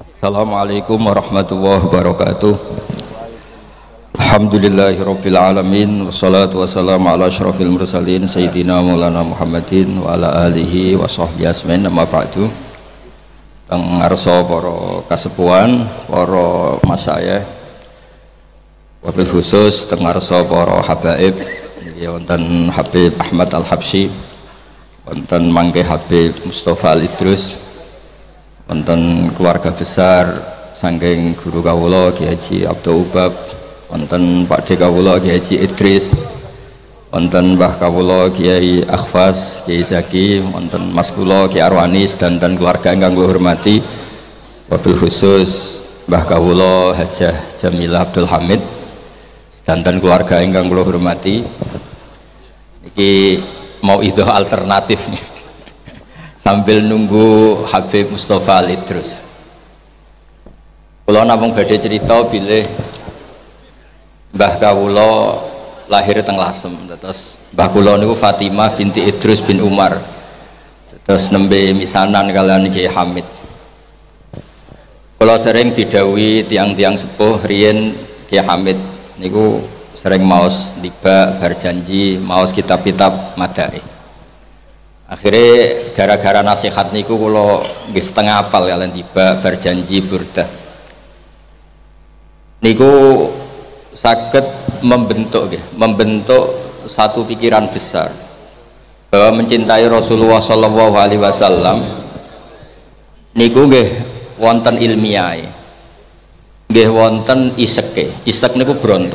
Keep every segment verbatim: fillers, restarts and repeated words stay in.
Assalamualaikum warahmatullahi wabarakatuh. Alhamdulillahirabbil alamin wassalatu wassalamu ala asyrafil mursalin sayyidina maulana Muhammadin wa ala alihi wa sahbihi asmain amma ba'du. Teng ngarsa para kasepuhan, para masyayikh, wabil khusus teng ngarsa para habaib niki wonten Habib Ahmad Al-Habsyi, wonten mangke Habib Mustafa Al-Idrus, wonten keluarga besar saking guru kawula Kiai Haji Abdul Ubab, wonten Pakde kawula Kiai Haji Idris, wonten Mbah kawula Kiai Akhfas, Kiai Zaki, wonten Mas kula Kiai Arwanis dan dan keluarga ingkang kula hormati, wabil khusus Mbah kawula Hajah Jamilah Abdul Hamid dan dan keluarga ingkang kula hormati. Niki mau idoh alternatif nih sambil nunggu Habib Mustafa Al-Idrus. Kula namung badhe cerita bilih Mbah kawula lahir teng Lasem, terus mbah kula niku Fatimah binti Idrus bin Umar, terus nembe misanan kalian Kiai Hamid. Kula sering didhawuhi tiang-tiang sepuh riyen Kiai Hamid niku sering maos tiba berjanji maos kitab-kitab madaih. Akhirnya gara-gara nasihat niku kula nggih setengah apal kalian tiba berjanji burdah niku saged membentuk nggih, membentuk satu pikiran besar bahwa mencintai Rasulullah Shallallahu Alaihi Wasallam niku nggih wonten ilmiah, nggih wonten iseke. Isek niku bronto.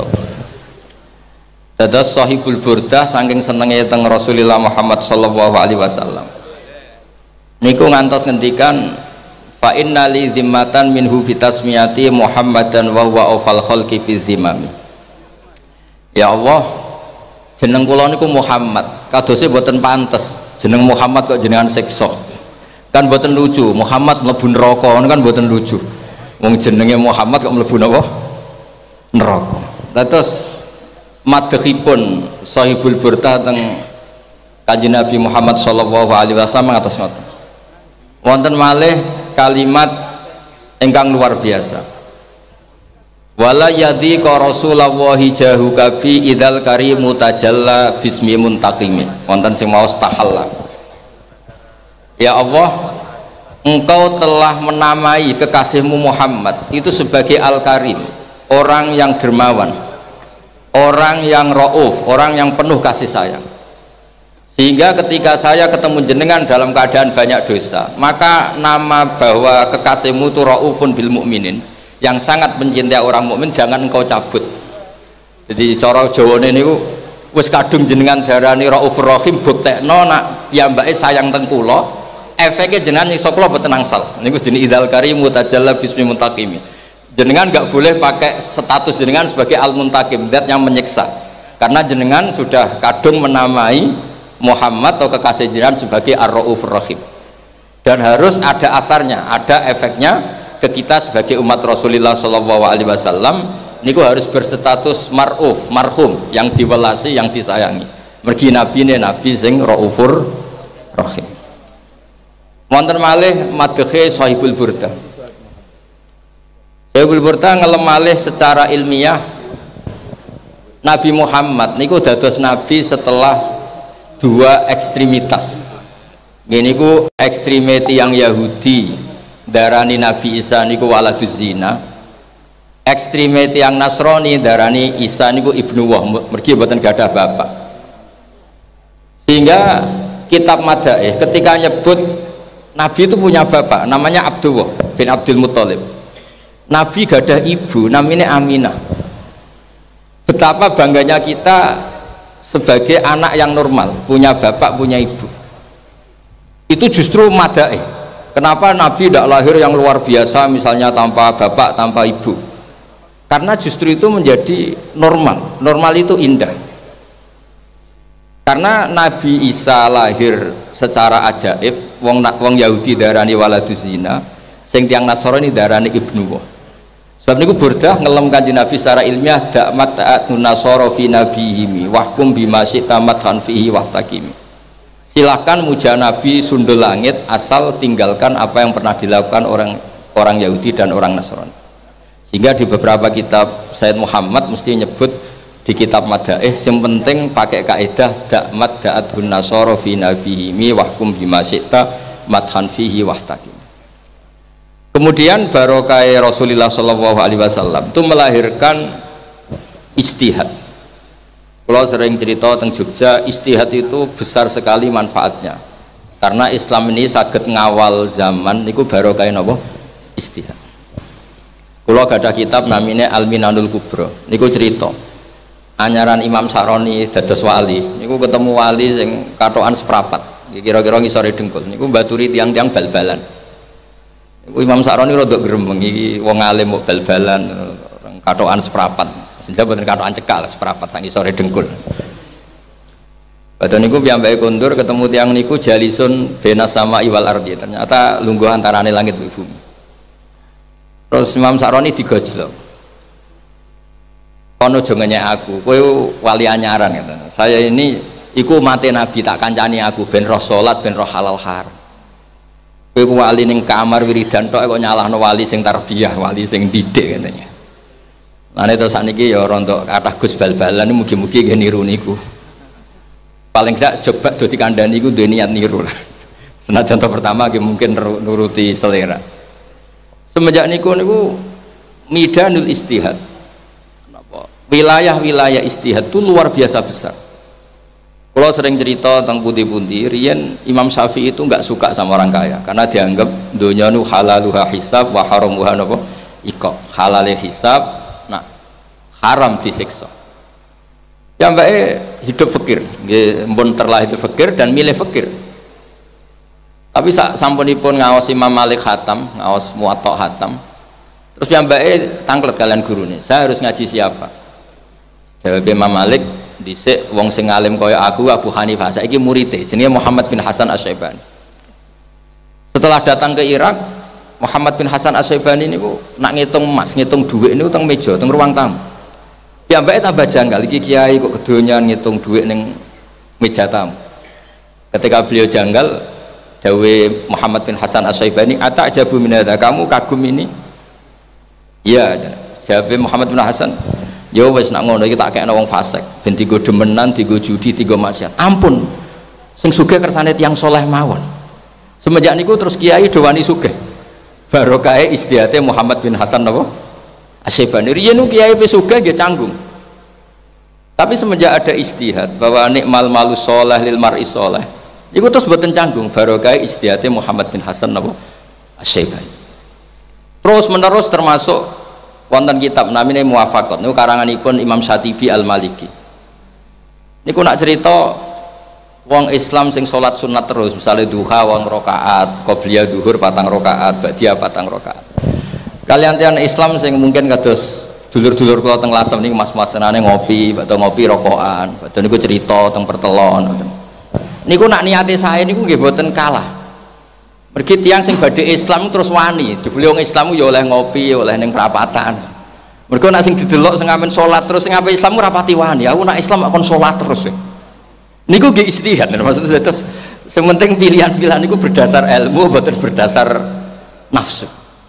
Dados Sahibul Burdah saking senenge teng Rasulullah Muhammad sallallahu alaihi wasallam niku ngantos ngendikan fa inna li zimmatan minhu bitasmiyati Muhammadan wa huwa awfal khalqi bi zimmami. Ya Allah, jeneng kula niku Muhammad, kadose boten pantes jeneng Muhammad kok jenengan siksa, kan boten lucu. Muhammad mlebu neraka kan boten lucu, wong jenenge Muhammad kok mlebu napa neraka. Dados madhepipun Sahibul Burdah teng Kanjeng Nabi Muhammad sallallahu alaihi wasallam ngatos ngoten. Wonten malih kalimat ingkang luar biasa. Wala yadhiqa Rasulullah jahu kabi idzal karimu tajalla bismi muntaqimi. Wonten sing maos tahalla. Ya Allah, Engkau telah menamai kekasihmu Muhammad itu sebagai Al-Karim, orang yang dermawan, orang yang rauf, orang yang penuh kasih sayang. Sehingga ketika saya ketemu jenengan dalam keadaan banyak dosa, maka nama bahwa kekasihmu itu raufun bil mukminin, yang sangat mencintai orang mukmin, jangan engkau cabut. Jadi cara Jawane niku wis kadung jenengan darani raufur rahim, buktekno nak piyambake sayang teng kula, efeke jenengan iso kula boten angsal. Niku jenenge idzal karimu tajalla bismi muntaqimi. Jenengan nggak boleh pakai status jenengan sebagai al-muntakim, zat yang menyiksa, karena jenengan sudah kadung menamai Muhammad atau kekasih jenengan sebagai ar-raufur rahim, dan harus ada asarnya, ada efeknya ke kita sebagai umat Rasulullah Shallallahu Alaihi Wasallam. Niku harus berstatus maruf, marhum, yang diwelasi, yang disayangi. Mergi nabi ne nabi sing raufur rahim. Wonten malih madhe Sahibul Burdah. Sahibul Burdah ngelem malih secara ilmiah Nabi Muhammad niku dados nabi setelah dua ekstremitas. Gini ku ekstremiti yang Yahudi darani Nabi Isa niku waladuz zina, ekstremiti yang Nasrani darani Isa niku ibnu wah, mergi boten gadah bapak. Sehingga kitab Madaih ketika nyebut Nabi itu punya bapak namanya Abdullah bin Abdul Muthalib. Nabi gadah ibu namanya Aminah. Betapa bangganya kita sebagai anak yang normal, punya bapak, punya ibu. Itu justru madaih. Kenapa Nabi tidak lahir yang luar biasa, misalnya tanpa bapak, tanpa ibu? Karena justru itu menjadi normal. Normal itu indah. Karena Nabi Isa lahir secara ajaib, wong wong Yahudi darani waladuz zina, sing tiang Nasrani darani ibnu wah. Sebab niku Burdah ngelem Kanjeng Nabi secara ilmiah, dakmat ta'atun nasara fi nabihimi wahkum bima syi'ta madhan fihi wahtakimi. Silakan muja Nabi sundul langit asal tinggalkan apa yang pernah dilakukan orang orang Yahudi dan orang Nasrani. Sehingga di beberapa kitab Sayyid Muhammad mesti nyebut di kitab Madaih yang penting pakai kaidah da'mat da'adhun nasara fi nabihimi wahkum bima syi'ta madhan fihi wahtaqim. Kemudian barokah Rasulullah shallallahu alaihi wasallam itu melahirkan ijtihad. Kalau sering cerita tentang Jogja, ijtihad itu besar sekali manfaatnya karena Islam ini saged ngawal zaman niku barokah napa ijtihad. Kalau ada kitab namanya Al-Minanul Kubra niku cerita anyaran Imam Saroni dados wali niku ketemu wali sing katokan seprapat kira-kira ngisore dengkul niku baturi tiang-tiang bal-balan. Imam Saroni rada gremeng iki wong alim kok bal-balan katokan seprapat senja boten katokan cekal seprapat sak ngisore dengkul. Padahal niku piyambake kondur ketemu tiang niku jalisun bena sama iwal ardi ternyata lungguh antarane langit dan bumi. Terus Imam Saroni digojlok. Kono aja ngenyek aku, kowe wali anyaran gitu. Saya ini iku mate Nabi tak kancani aku ben roh salat ben roh halal haram. Kowe wali ning kamar wiridan tok kok nyalahno wali sing tarbiyah, wali sing didik katanya. Lan itu sakniki ya rontok kathah Gus bal-balan mugi-mugi nggih niru niku. Paling gak coba do dikandani iku duwe niat niru lah. Senajan contoh pertama nggih mungkin nuruti selera. Semenjak niku niku midanul istihad, wilayah-wilayah istihad itu luar biasa besar. Kalau sering cerita tentang pundi-pundi, riyen Imam Syafi'i itu nggak suka sama orang kaya karena dianggap dunya nu halaluha hisab wa haramuha napa iqab. Halale hisab, nah haram disiksa. Ya mbak hidup fakir, mbon terlahir fakir dan milih fakir. Tapi sampunipun ngaos Imam Malik Hatam, ngaos Muwatta Hatam. Terus piyambake tangklet kalian gurune, saya harus ngaji siapa? Jawab Imam Malik, dhisik wong sing alim kaya aku Abu Hanifah, saiki muridé jenenge Muhammad bin Hasan Asy-Syaibani. Setelah datang ke Irak, Muhammad bin Hasan Asy-Syaibani niku nak ngitung emas, ngitung dhuwit niku teng meja, teng ruang tamu. Piyambake tambah janggal, iki kiai kok kedonyan ngitung dhuwit ning meja tamu. Ketika beliau janggal, dawe Muhammad bin Hasan Asy-Syaibani, "Ata'jabu min hadza?" Kamu kagum ini? Iya, jawab Muhammad bin Hasan, "Ya wis nak ngono iki tak kekno wong fasik, ben digo demenan, digo judi, digo maksiat. Ampun. Sing sugih kersane tiyang saleh mawon." Semenjak niku terus kiai do wani sugih. Barokah istihate Muhammad bin Hasan napa? Asy-Syaibani. Riyen kiai wis sugih nggih canggung. Tapi semenjak ada istihad bahwa nikmal malu sholeh lil mar'i sholeh, iku terus boten canggung barokah istihate Muhammad bin Hasan napa Asy-Syaibani. Terus menerus termasuk wonten kitab namine Muwafaqat niku karanganipun Imam Syatibi Al-Maliki. Niku nak cerita wong Islam sing salat sunat terus, misalnya duha wong rakaat, qobliyah zuhur patang rakaat, ba'diyah patang rakaat. Kalian tiang Islam sing mungkin kados dulur-dulur kula teng Lasem niku mas-mas senane ngopi, atau ngopi rokokan, atau niku cerita teng pertelon. Niku nak niate saya niku nggih boten kalah. Mergi tiang sing badhe Islam terus wani, jebule wong Islam ya oleh ngopi, oleh ning perapatan. Mergo nak sing didelok sing amen salat terus sing ape Islam ora pati wani. Aku nak Islam akon salat terus. Niku nggih ijtihad, maksudnya terus sing penting pilihan-pilihan niku berdasar ilmu, boten berdasar nafsu.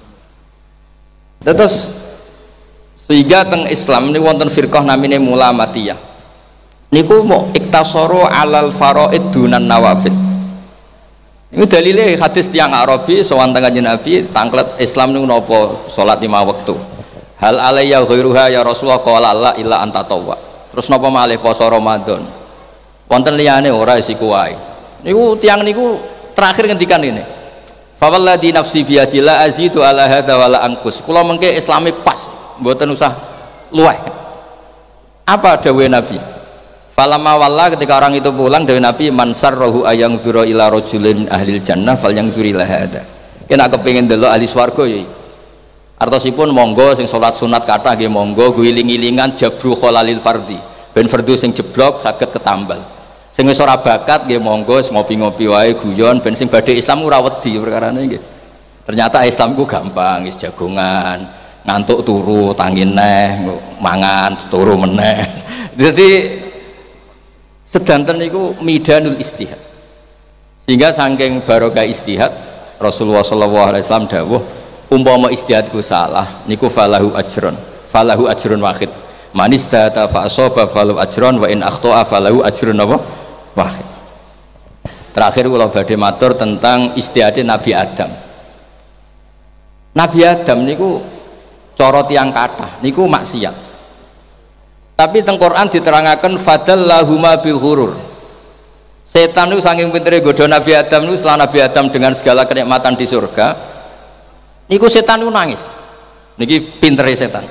Terus sehingga teng Islam ini wonten firqah namine Mulamatiyah. Niku mau iktasaru alal faraid dunan nawafil. Ini dalile hadis tiang Arabi sowan teng Kanjeng Nabi tangklet Islam niku napa salat lima waktu. Hal alayya ghairuha ya Rasulullah qala la illa anta tawwa. Terus napa malih poso Ramadan. Wonten liyane ora isiku wae. Niku tiang niku terakhir ngendikan ini. Fa walladzi nafsi bi yadillah azidu ala hadza wala anqus. Kula mengke Islami pas, mboten usah luweh. Apa dawuh Nabi? Falamma walla ketika orang itu pulang dari Nabi man sarrahu ayang zura ila rajulin ahlil jannah fal yang zuri la hadza. Kena kepengin delok ahli swarga ya iku. Artosipun monggo sing salat sunat kathah nggih monggo guling-gilingan jabru kholalil fardhi. Ben fardhu sing jeblok saged ketambal. Sing wis ora bakat nggih monggo ngopi-ngopi wae guyon ben sing badhe Islam ora wedi perkarane nggih. Ternyata Islam ku gampang, wis jagongan, ngantuk turu tangi neh, mangan turu meneh. Jadi sedanten niku midanul istihad. Sehingga saking barokah istihad Rasulullah sallallahu alaihi wasallam dawuh umpama ijtihadku salah niku falahu ajrun falahu ajrun wahid man istahata fa asaba falahu ajrun wa in akhta'a falahu ajrun apa wahid. Terakhir kula badhe matur tentang ijtihad Nabi Adam. Nabi Adam niku cara tiyang kathah niku maksiat, tapi teng Quran diterangaken fadallahuma bi ghurur. Setan itu saking pintere godho Nabi Adam itu, setelah Nabi Adam dengan segala kenikmatan di surga niku setan itu nangis. Niki pintere setan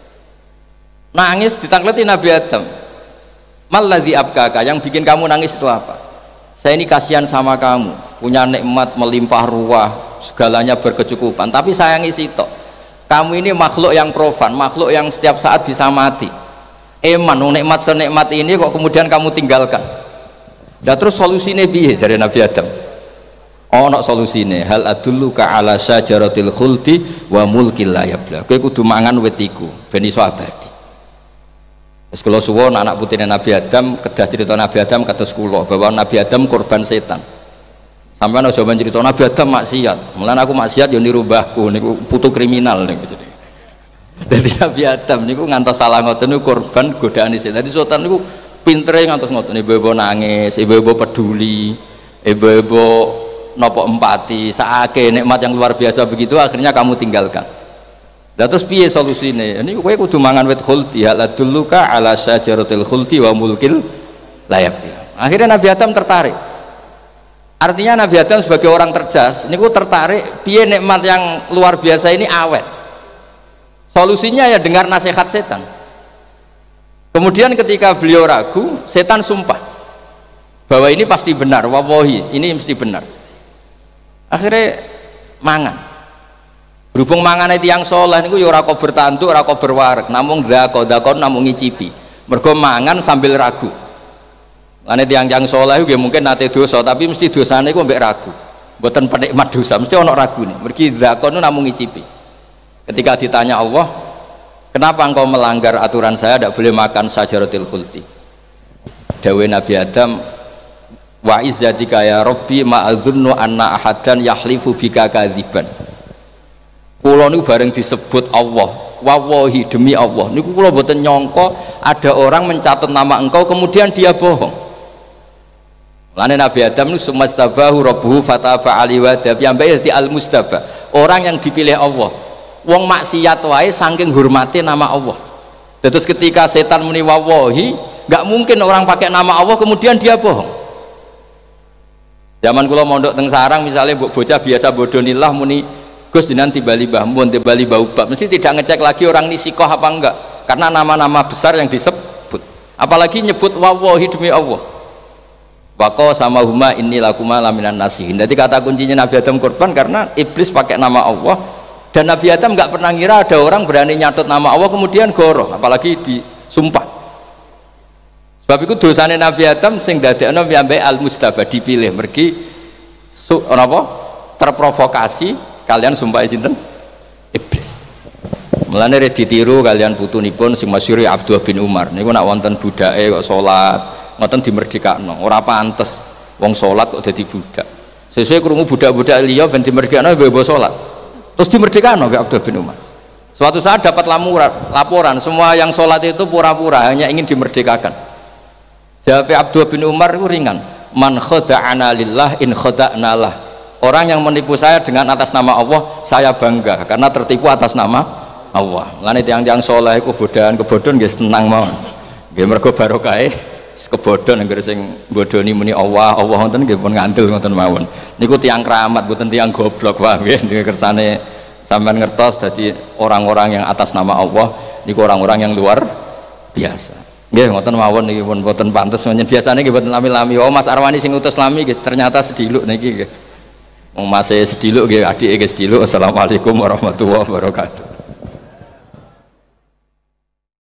nangis ditakleti Nabi Adam, maladzi abkaka, yang bikin kamu nangis itu apa? Saya ini kasihan sama kamu, punya nikmat melimpah ruah, segalanya berkecukupan, tapi sayangi sitok. Kamu ini makhluk yang profan, makhluk yang setiap saat bisa mati. Eman, nikmat senikmat ini kok kemudian kamu tinggalkan. Dan terus solusinya piye dari Nabi Adam? Oh, no solusine. Hal adulluka ala syajaratil khuldi wa mulkil la yabla. Kowe kudu mangan wit iku ben iso abadi. Wis kula suwun anak putrine Nabi Adam, kedah cerita Nabi Adam kados kula bahwa Nabi Adam korban setan. Sampeyan aja men cerita Nabi Adam maksiat. Mulane aku maksiat yo niru mbahku niku putu kriminal niku jadi. Dadi Nabi Adam niku ngantos salah ngoten niku korban godaane setan. Dadi setan niku pintere ngantos ngoten, ibu-ibu nangis, ibu-ibu peduli, ibu-ibu nopo empati, saake nikmat yang luar biasa begitu akhirnya kamu tinggalkan. Lah terus piye solusine? Ini kowe kudu mangan wit khuldi, haladulluka ala syajaratil khuldi wa mulkil la yabla. Akhirnya Nabi Adam tertarik. Artinya Nabi Adam sebagai orang cerdas niku tertarik piye nikmat yang luar biasa ini awet. Solusinya ya dengar nasihat setan. Kemudian ketika beliau ragu, setan sumpah bahwa ini pasti benar, wallahi ini mesti benar. Akhirnya mangan. Berhubung mangan itu yang soleh niku ya ora kok bertanduk, ora kok berwareg, namung dzako dzakon namung ngicipi. Mergo mangan sambil ragu. Lane tiyang-tiyang soleh nggih mungkin nate dosa, tapi mesti dosane iku mbek ragu. Mboten penikmat dosa, mesti ana ragune. Mergi dzakon namung ngicipi. Ketika ditanya Allah, kenapa engkau melanggar aturan saya tidak boleh makan syajaratil khuldi? Dawe Nabi Adam, wa izzatika ya rabbi ma'adzunnu anna ahadan yahlifu bika kadziban. Kula niku bareng disebut Allah, wallahi demi Allah niku kula mboten nyangka ada orang mencatat nama engkau kemudian dia bohong. Lane Nabi Adam niku sumastabahu rabbuhu fataba alaihi wa tabi'an al mustafa, orang yang dipilih Allah. Wong maksiat wae saking hormati nama Allah. Terus ketika setan muni wallahi, nggak mungkin orang pakai nama Allah kemudian dia bohong. Zaman kula mondok teng sarang misalnya bocah biasa bodonillah muni Gus dinan tibali mbah mun tibali bau bab, mesti tidak ngecek lagi orang ini sikoh apa enggak, karena nama-nama besar yang disebut. Apalagi nyebut wallahi demi Allah. Waqo sama huma inni lakuma laminan nasihin. Jadi kata kuncinya Nabi Adam korban karena iblis pakai nama Allah. Dan Nabi Adam nggak pernah ngira ada orang berani nyatut nama Allah kemudian goroh, apalagi disumpah. Sebab itu dosanya Nabi Adam sing dadekno piyambake al mustafa, dipilih mergi su, apa terprovokasi kalian sumpah sinten iblis. Mulane re ditiru kalian putunipun sing masyhur Abdullah bin Umar niku nak wonten budake kok salat ngoten dimerdekakno, ora pantes wong salat kok dadi budak. Sesuai krungu budak-budak liya ben dimerdekakno mbok salat. Terus dimerdekakan oleh Abdullah bin Umar. Suatu saat dapat laporan, laporan semua yang sholat itu pura-pura hanya ingin dimerdekakan. Jawab Abdullah bin Umar itu ringan. Man khada'ana lillah in khada'na lah. Orang yang menipu saya dengan atas nama Allah, saya bangga karena tertipu atas nama Allah. Lan tiyang-tiyang saleh iku bodohan kebodhon nggih tenang mawon. Nggih mergo barokah kebodhon anggere sing bodhoni muni Allah, Allah ngoten nggih pun ngandel ngoten mawon. Niku tiyang keramat mboten tiyang goblok wae nggih kersane sampean ngertos dadi orang-orang yang atas nama Allah niku orang-orang yang luar biasa. Nggih ngoten mawon niki pun mboten pantes menyen biasane nggih mboten lami-lami. Oh Mas Arwani sing utus lami nggih ternyata sediluk niki nggih. Wong masih sediluk nggih adike nggih sediluk. Assalamualaikum warahmatullahi wabarakatuh.